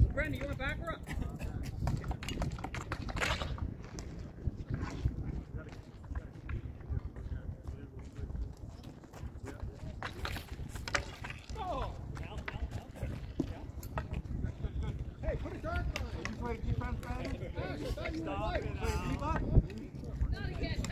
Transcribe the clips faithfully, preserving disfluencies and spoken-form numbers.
Brenda, you want to back her up? Hey, put a dark on. Did you play defense, Brandon? Gosh, I thought you were right. Not again.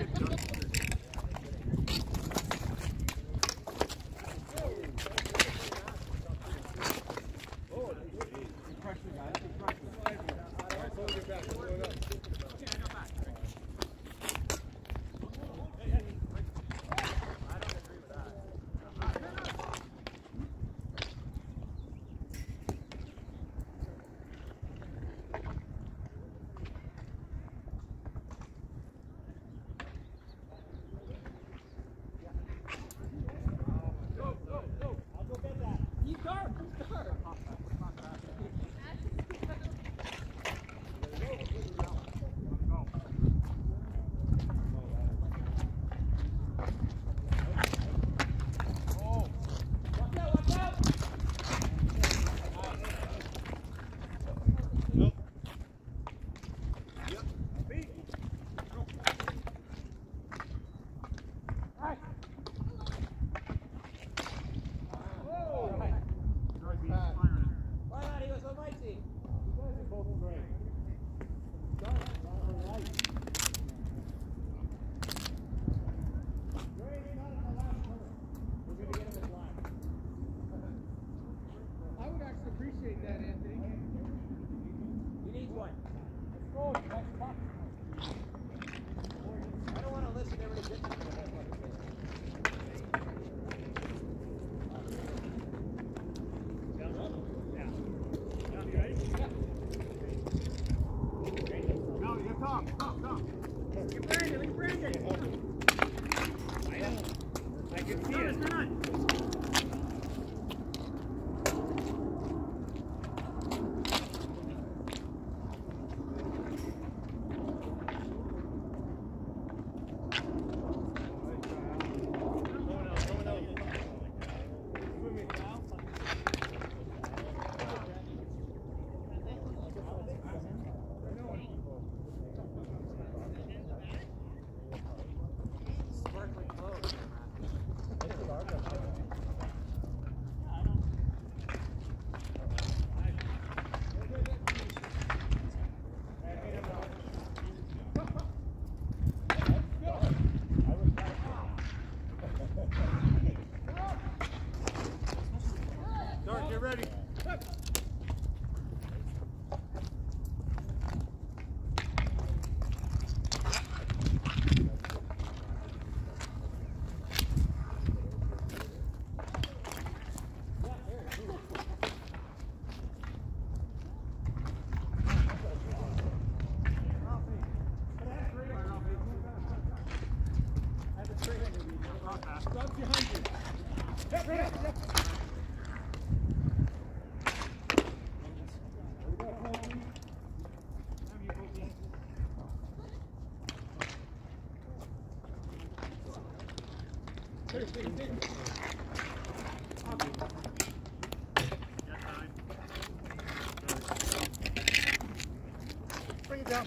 Bring it down.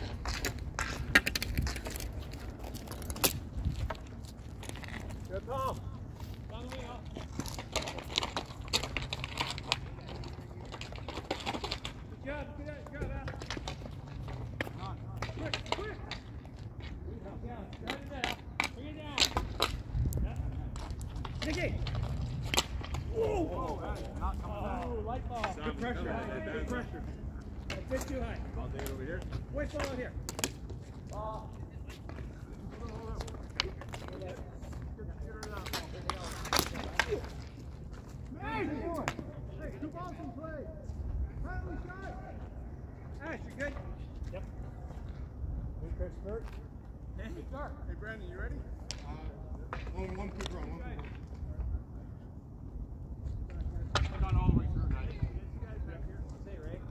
Good, Tom. Down the wheel. Good job. Good job. Good job. Come on. Quick, quick. Down. Drive it down. Bring it down. Nicky. Whoa. Whoa. Not coming down. Oh, light ball. Good pressure. Good pressure. A bit too high. I'll take it over here. Wait, ball out here. Ball. Hey, two balls in play. Finally shot. Ash, you good? Yep. Good Chris Burt. Hey, start. Hey, Brandon, you ready? Uh, one, one quick run. One quick run. I've gone all the way through, guys. You guys back here. Say, Ray.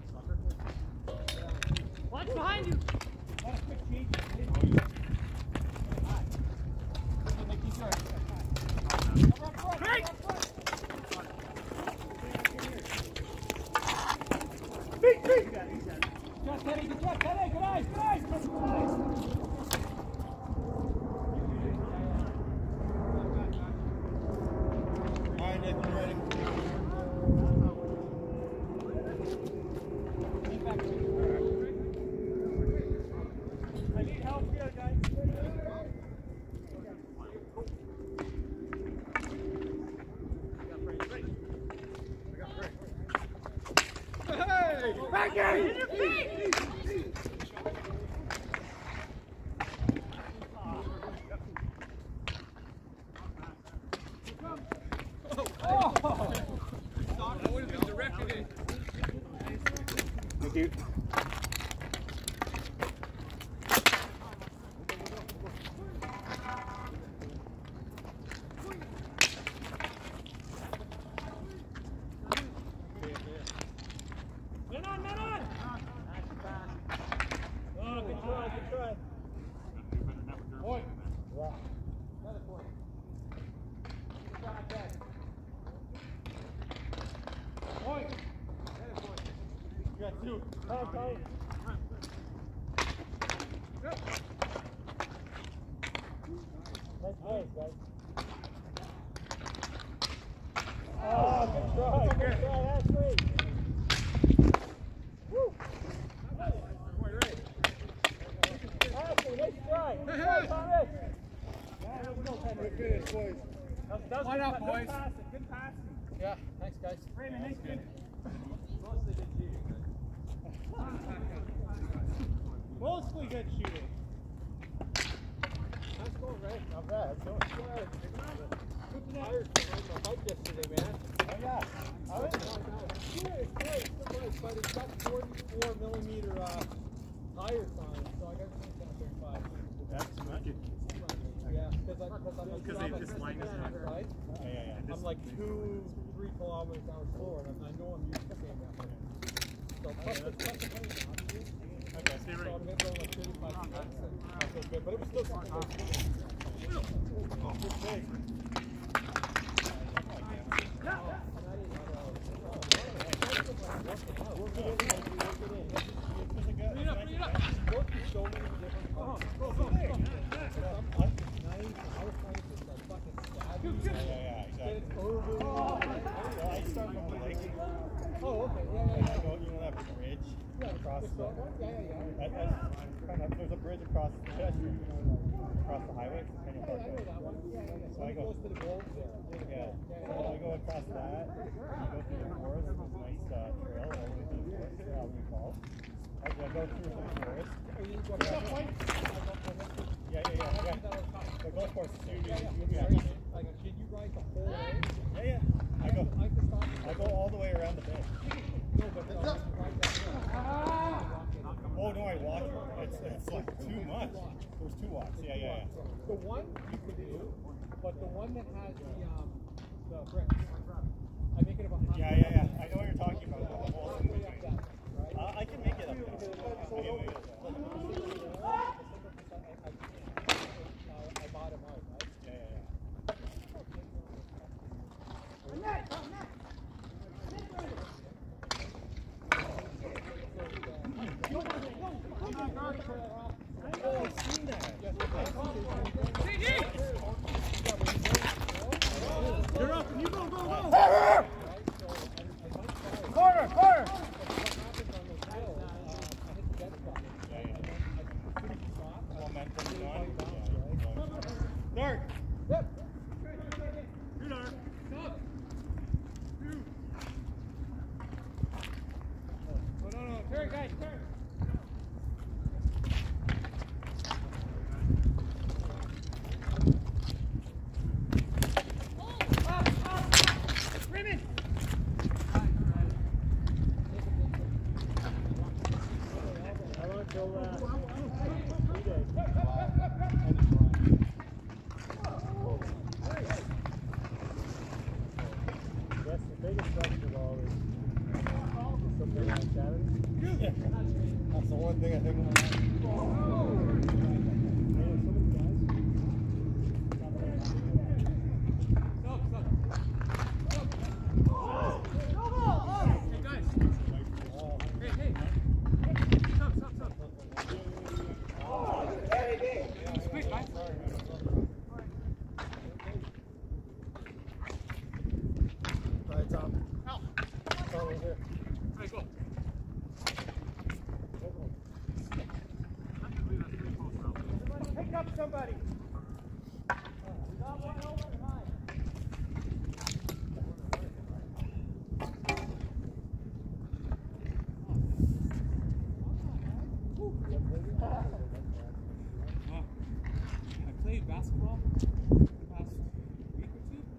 Watch behind you. That's a quick change. Great! Beat! I need help here, guys. Hey! Back here! In your feet! Oh! That would have been directed in. Thank you. Not on, not on! Oh, good try, good try. Point. Yeah. Another point. Good shot, back. Point. Another point. You got two. Come, come. Yep. Nice place, guys. Oh, good try, good try, that's great. Woo! Ashley, nice try. Good try, Thomas. Good finish, boys. Line up, boys. Good passing, good passing. Yeah, thanks, guys. Raymond, nice good. Mostly good shooting. Mostly good shooting. Nice goal, Ray. Not bad. That's going good. Tired from my bike yesterday, man. Oh, yeah. I was yeah, it's great. It's nice, but it's got forty-four millimeter uh, tires on it, so I got to take down thirty-five. That's not good. Yeah, because I'm because they just line us up, right? Yeah, yeah, yeah. I'm like two, three kilometers down slower, and I know I'm used to saying that. So plus the plus the money now. Okay, stay right. So I'm going to go like thirty-five minutes, and I feel good, but it was still something good. Oh, good save. Oh, okay. Yeah, yeah, yeah. Go, you know that bridge yeah, across the yeah, yeah, yeah. That, that's kind of, there's a bridge across Chester, across the highway. Kind of yeah, I know that one. Yeah, yeah, yeah. So I go close to the gold there. Yeah, yeah. yeah, yeah. So I go across that, I go through the forest, there's a nice uh, trail all the way through the forest, yeah, we fall. I, I go through some forest. Oh, you go yeah, yeah, yeah, yeah, yeah. The golf course is huge. Yeah, yeah. Yeah. Like, can you ride the whole way? Yeah, yeah. I go, I go all the way around the bend. No, but no, ride that ah. Oh no, I walk it. It's, it's like too much. There's two walks. Yeah, yeah, yeah. The one you can do, but the one that has the um the bricks. I make it about half. Yeah, yeah, yeah. I know what you're talking about. The whole thing with right? uh, I can make it up there. I can make it up there. I bought him out, right? Yeah, yeah, yeah. You're up and you go, go, go! Corner, corner! Dark! Yep! You're dark! Stop! You! Oh, no, no, turn, guys, turn! That's the one thing I think of. Hey guys. Hey, hey. Stop, stop, stop. Quick, guys. Right, go. Pick up somebody. Not one open high. I played basketball the past week or two.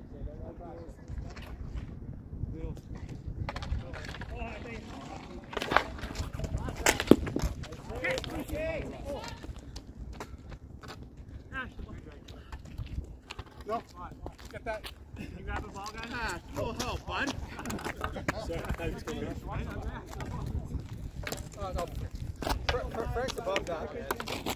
Little. Oh, I think. Okay, okay. Oh. Ash, No. Get that. you grab the ball, guys? Ah, full help, bud. Sorry, I thought he was coming up. Oh, no. Fra- Fra- Frank's above that, man.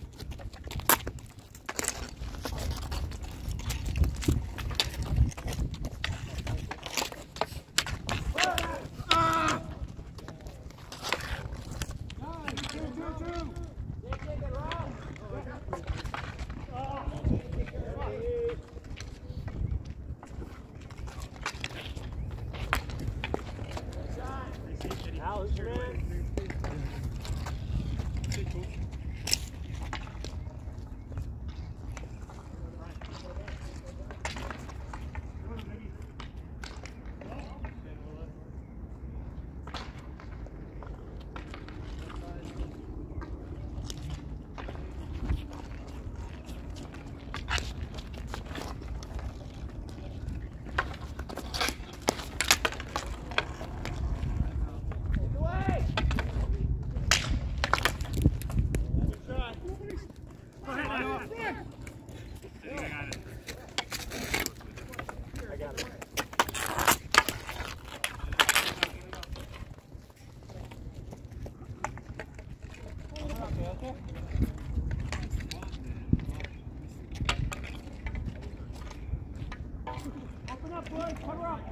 Open up, boys. Cover up.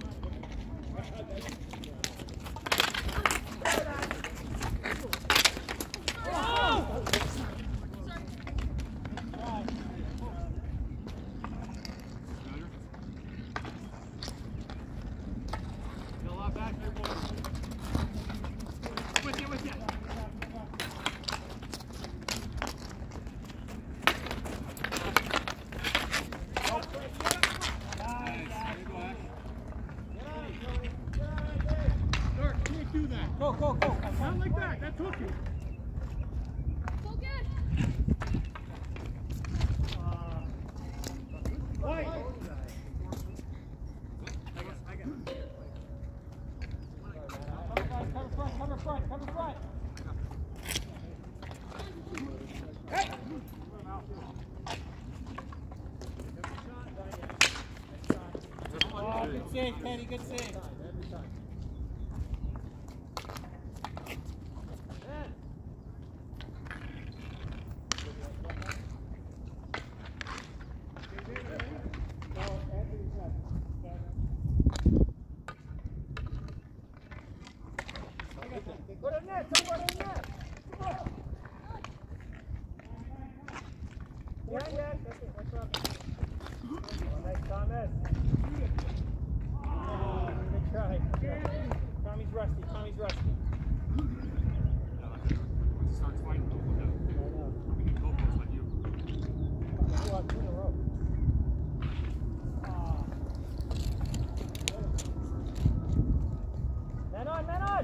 Oh! Got a lot back there, boys. With you, with you. Do that. Go, go, go. Not like that. That took you. Uh, White. Cover front, cover front, cover front. Hey! Oh, good save, Penny, good save. Go to the net, somebody in the net. Come on. Yeah, yeah, that's it, that's up. Nice, Thomas. Oh, good try. Tommy's rusty, Tommy's rusty. Starts fighting people now. We need goalposts like you. Two out, two in a row. Man on, man on!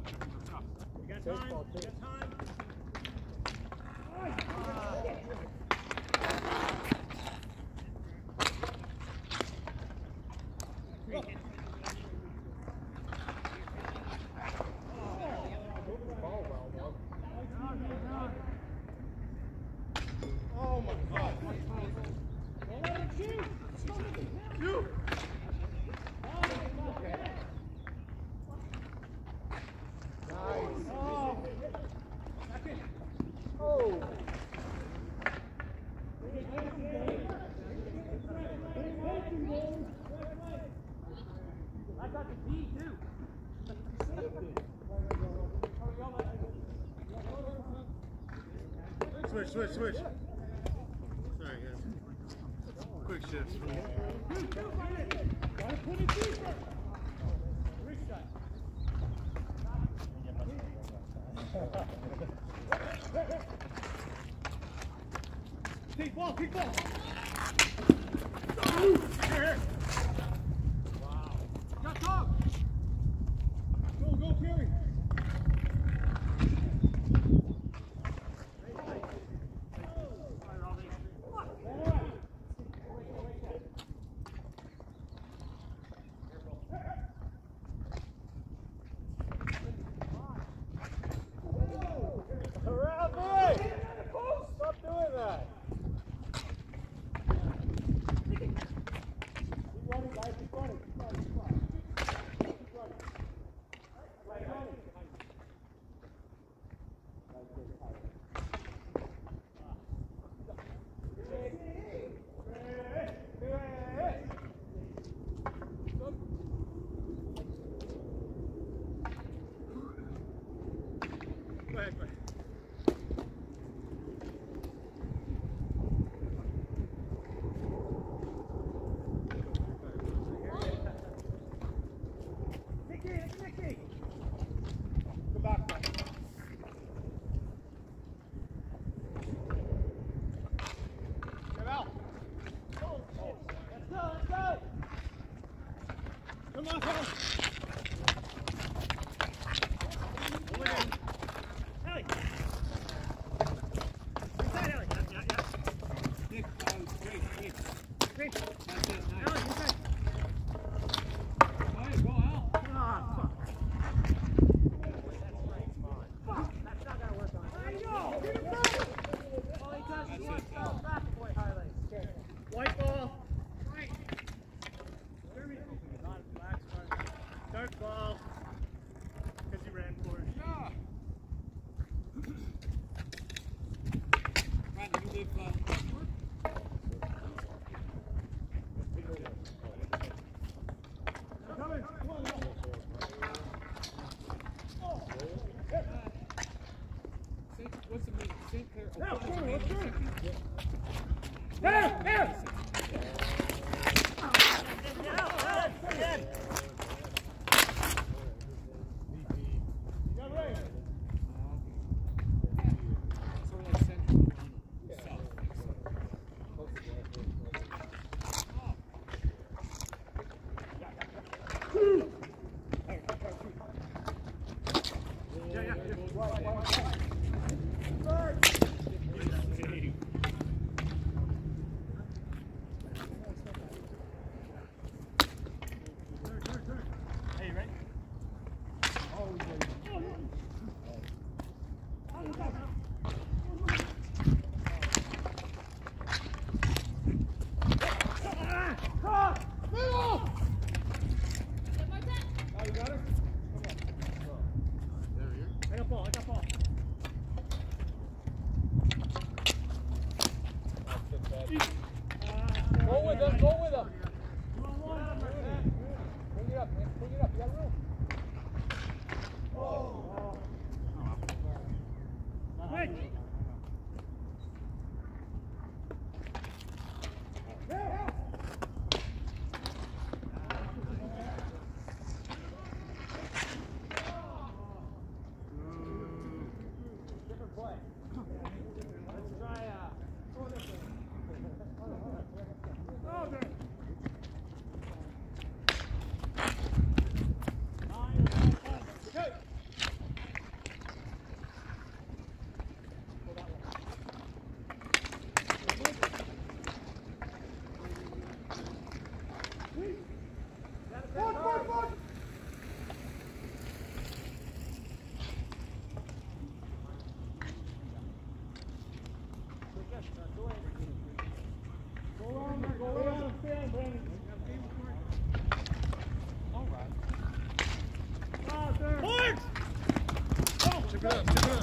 You got time, you got time. Oh my God. Oh. I got the D too. Switch, switch, switch. Sorry, guys. Quick shifts. Kick ball, kick ball. Wow. Got dog. Go, go, Kerry. Around me! Stop doing that! Keep running, guys, keep running, keep running, keep running. Keep running. Right on. Go ahead, go ahead. Nicky, it's Nicky. Go back, back. Get out. Oh, let's go, let's go. Come on, come on. Ellie. Inside, Ellie. Yeah, yeah, yeah. Nick, uh, great, great. Great. That's it, nice. Ellie, inside. Go ahead, go out. Ah, fuck. Fuck. That's not gonna work on it. There you go. Get it back. All he does is one foul back boy highlights. White ball. Right. Not black spot. Dark ball. Because he ran for it. Yeah. Brandon, you live uh, westward? Coming. Come on. Saint, what's the name? Saint Clair. Oh, Now, what's the come on, name? let's go. Second? There, there. Again. Got right. Sort of like central Toronto. South. Yeah, yeah. Hey, you ready? Cross! Middle! Oh, you got her? There we are. I got ball, I got ball. Go with him, go with him. Two on one. Bring it up, man. Bring it up. You got room. Quick! Different play. Let's try uh oh, good. Chip it up, chip it up.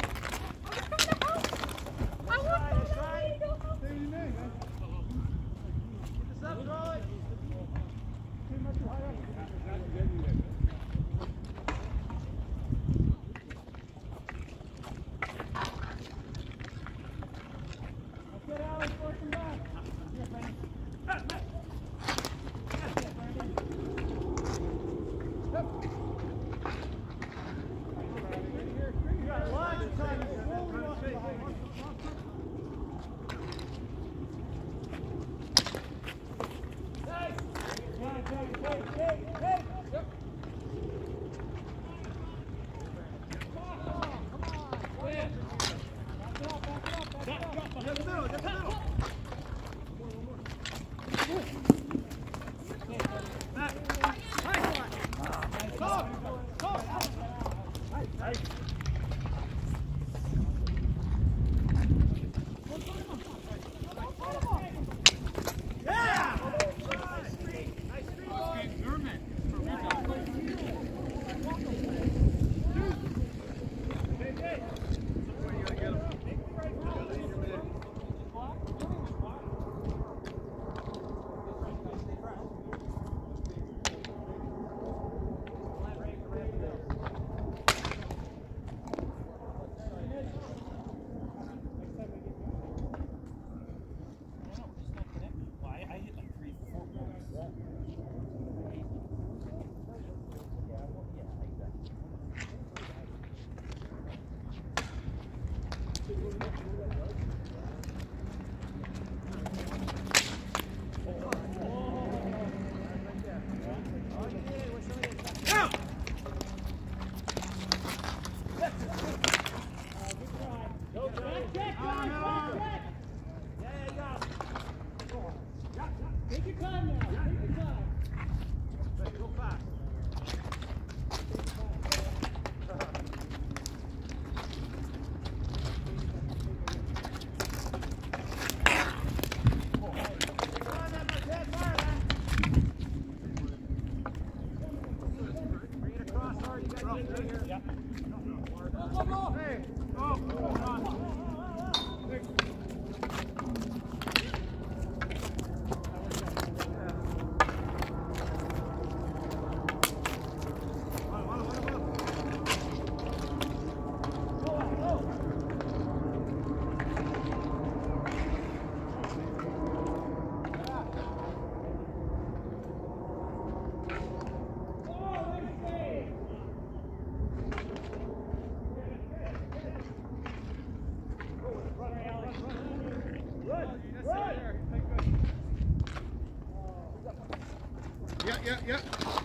Yeah, yeah, yeah.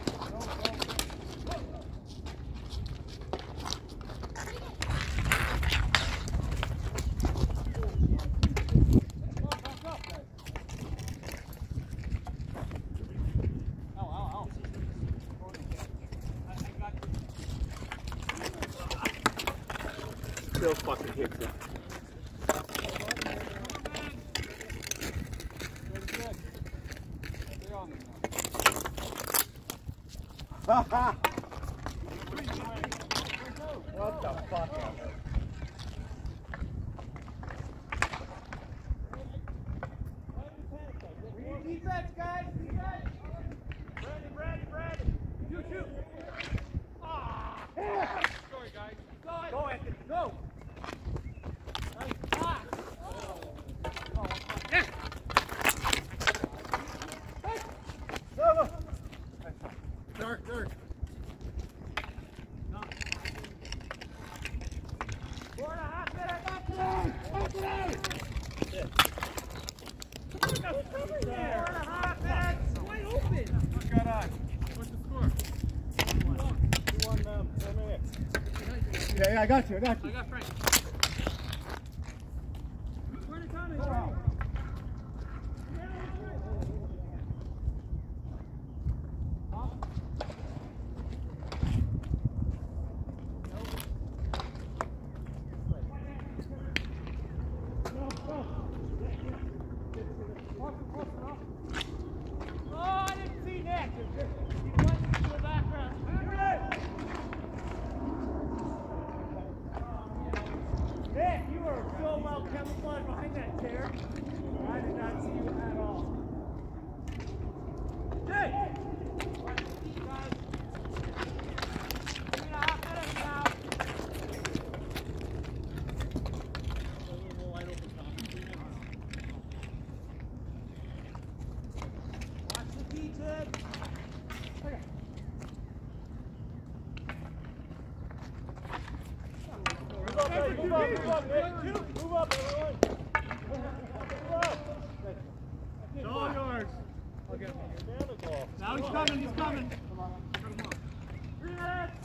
Still fucking hits it. What the fuck? Defense, guys! Defense! Brandon, Brandon, Brandon! Shoot, shoot! Ah! Yeah. Sorry, guys. Go, go Anthony, go! Nice pass! Oh. Oh, yeah. Hey. Go, go! Dark, dark. Four and a half minutes! Anthony! Anthony! Four and a half minutes! Wide open! What's got on? What's the score? two one, um, four minutes. Yeah, yeah, I got you, I got you. I got Frank. Where the time is Go out. Cross, cross, Move up, Nick. Move up, move up, Nick. Move up, everyone. Move up. It's all yours. Okay. Down the ball. Now he's coming, he's coming. Three minutes.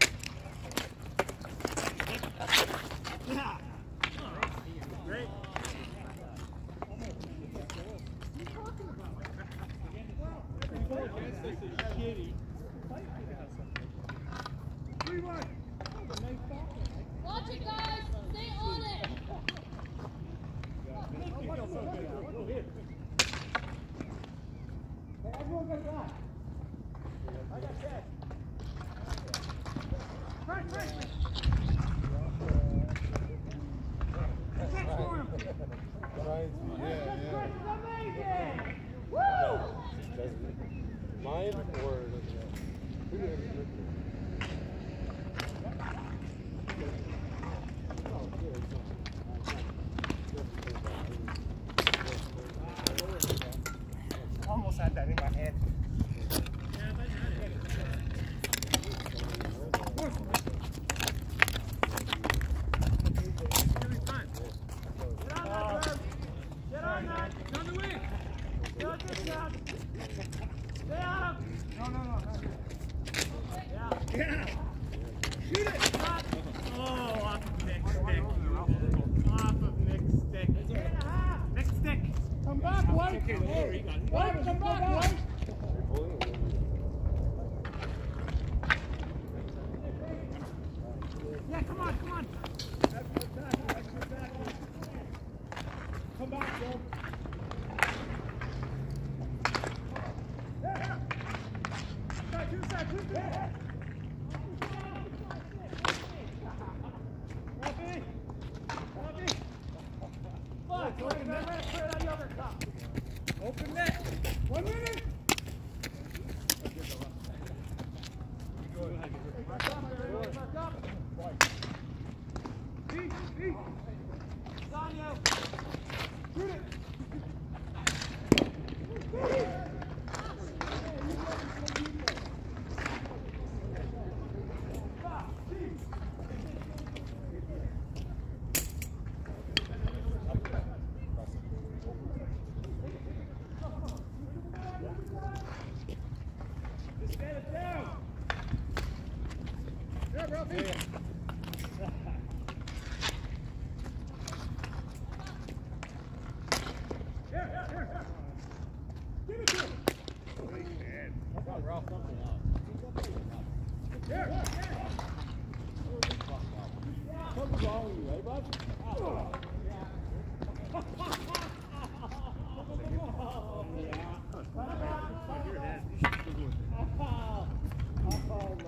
Yeah. Great. Watch it, guys. Stay on it. Everyone got that. I got that. Right, right. Amazing. Woo! Mine or Almost had that in my head. Get on that. On the wing. Get on this shot. Stay on him. No, no, no. Yeah. Yeah. Shoot it. Oh, off of Nick's stick. Off of Nick's stick. Eight and a half. Nick's stick. come back, White. White, come back, White. Yeah, come on, come on. Come back, Joe. Side, two side, two side. Happy. Happy. Look, look, that ran straight out the other cup. Open net. One minute. Back up, everybody, back up. Eat, eat. It's on you. Shoot it. Just get it down. Yeah, bro. Here, here, here, here. Give it to him. Here, here. Something's wrong with you, eh, bud?